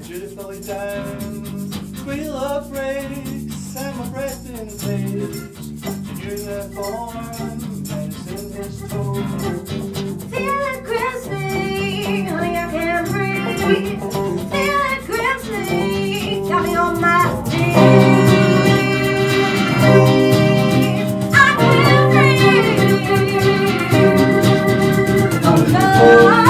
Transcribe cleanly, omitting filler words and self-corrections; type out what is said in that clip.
dutifully down. Squeal of brakes and my breath in place. To uniform, medicine is told. Feel it grabs me, honey, I can't breathe. Feel it grabs me, got me on my feet. I can't breathe. Oh no.